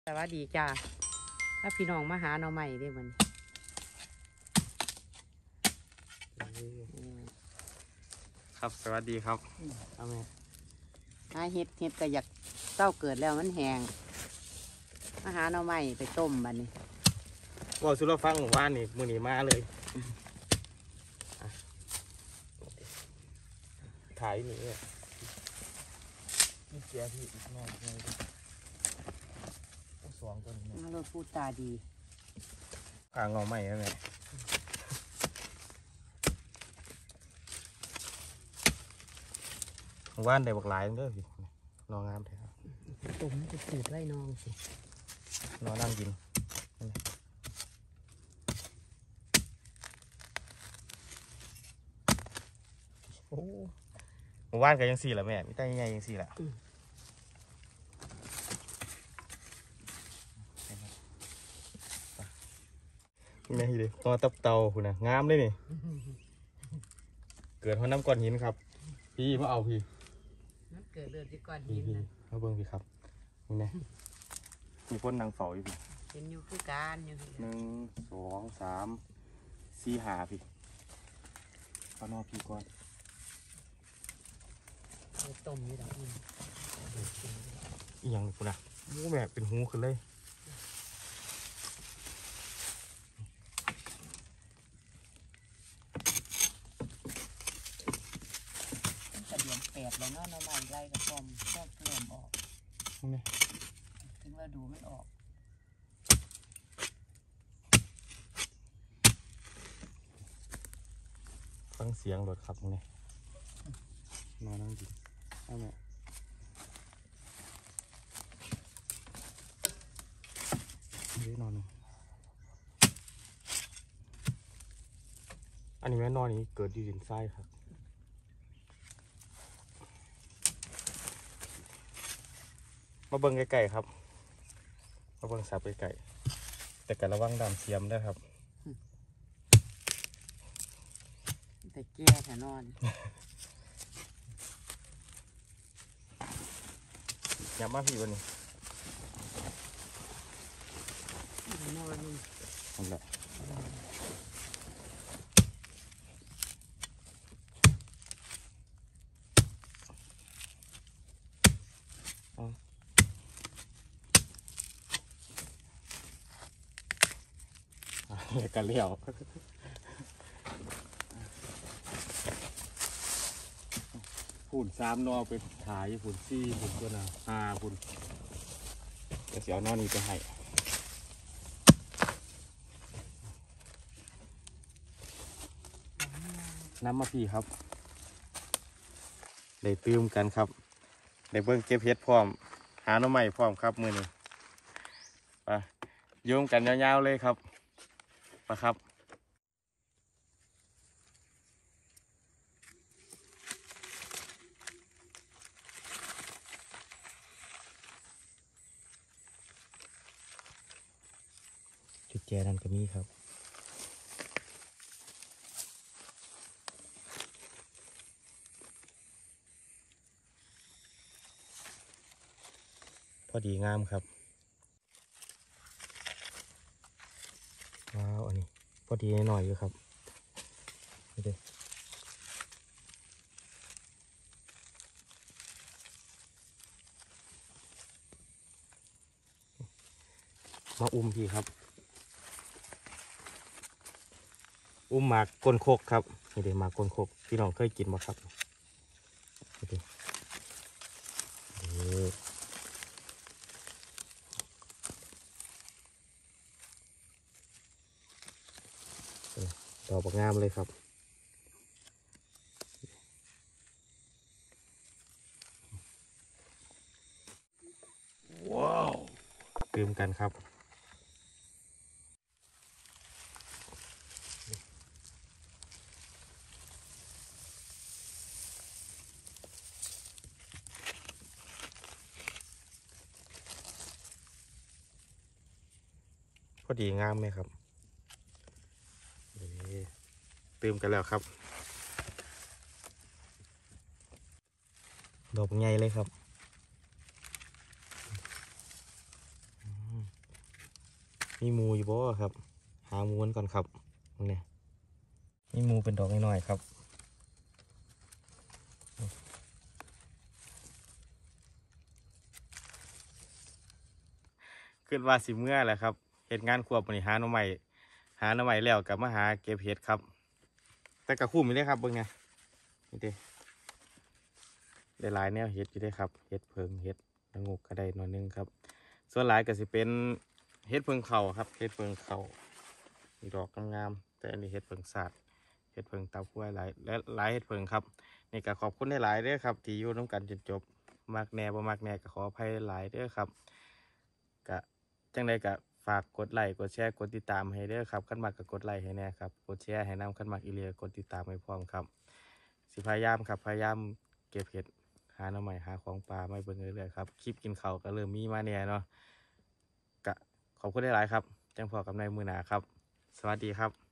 สวัสดีจ้าถ้าพี่น้องมาหาหน่อใหม่ได้มันครับสวัสดีครับเอาไหมหาเห็ดก็อยากเต้าเกิดแล้วมันแห้งมาหาหน่อใหม่ไปต้มบัดนี้บอกสุรฟังว่านี่มือนีมาเลยถ่ายนี่เนี่ยนี่เสียพี่อีกหน่อยเลยสองตัวนี้มาเลยพูดตาดีกลางเงาใหม่แล้วไงว่านได้บักหลายเด้อพี่นองงามแท้ต้มจะสูดไล่น้องสินอนั่งกินโอ้ว่านก็ยังสี่ละแม่ไม่ได้ยังไงยังสี่ละนี่เลยตอตับเตาคุณนะงามเลยนี่เกิดเพราะน้ำก้อนหินครับพี่มาเอาพี่มันเกิดเลือดที่ก้อนพี่หินนะมาเบิ้งพี่ครับนี่นะมีพ่นนางเฝ้าอยู่พี่เห็นอยู่คือการอยู่ 1 2 3 4 5พี่เอานอกพี่ก่อนต้มนี่ดอกมันอีหยังคุณนะมูแบบเป็นหูขึ้นเลยกระเดียนแปดแล้วเนาะหน่อใหม่ไล่กระป๋อมก็เริ่มออกนี่ถึงเราดูมันออกฟังเสียงรถครับนี่มานั่งกินเอาแม่นี่นอนอันนี้แม่นอนนี้เกิดอยู่ดินทรายครับมาเบิ่งไก่ครับมาเบิ่งสับไก่แต่กระวังดำเทียมด้วยครับแต่แก่แถวนอนย้ำมาพี่วันนี้นอนนี่นั่นแหละกันเลี้ยวฝุ่น3 นอไปถ่ายฝุ่น4ฝุ่นตัวน่ะ5ฝุ่นเดี๋ยวเสียวนอนนี้ไปให้น้ำมาพี่ครับได้ตื้มกันครับได้เบิ้งเก็บเห็ดพร้อมหาหน่อไม้พร้อมครับมือนี้ไปโยงกันยาวๆเลยครับมาครับจุดแจนั่นก็มีครับพอดีงามครับว้าวอันนี้พอดีหน่อยอยู่ครับนี่ดิมาอุ้มพี่ครับอุ้มหมากก้นโคกครับนี่ดิหมากก้นโคกพี่น้องเคยกินไหมครับนี่ดิดอกงามเลยครับว้าวตื่มกันครับพอดีงามไหมครับตื่มกันแล้วครับดอกใหญ่เลยครับมีหมูอยู่บ่ครับ หาหมูกันก่อนครับเนี่ยมีหมูเป็นดอกน้อยๆครับขึ้นว่าสิเมื่อแหละครับเหตุงานควบวันนี้หาหน่อไม้แล้วกับมาหาเก็บเห็ดครับ แต่กระคุ้มไม่ได้ครับเบิ่งไงนี่เด้ได้หลายแนวเห็ดอยู่ได้ครับเห็ดเพิงเห็ดละงูก็ได้หน่อยนึงครับ ส่วนหลายก็สิเป็นเห็ดเพิงเข่าครับเห็ดเพิงเข่ามีดอกงามๆแต่อันนี้เห็ดเพิงสาดเห็ดเพิงเตาคุ้ยหลายและหลายเห็ดเพิงครับนี่ก็ขอบคุณหลายๆเด้อครับที่อยู่ร่วมกันจนจบมักแน่บ่มักแน่ก็ขออภัยหลายเด้อครับก็จังใดก็ฝากกดไลค์กดแชร์กดติดตามให้เด้อครับขั้นมักก็กดไลค์ให้แน่ครับกดแชร์ให้นำขั้นมักอีเลียกดติดตามให้พร้อมครับสิพยายามครับพยายามเก็บเห็ดหาหน่อไม้หาของป่าไม่เบิ่งเรื่อยๆครับคลิปกินข้าวก็เริ่มมีมาแน่เนาะก็ขอบคุณหลายๆครับจังพอกับในมือหนาครับสวัสดีครับ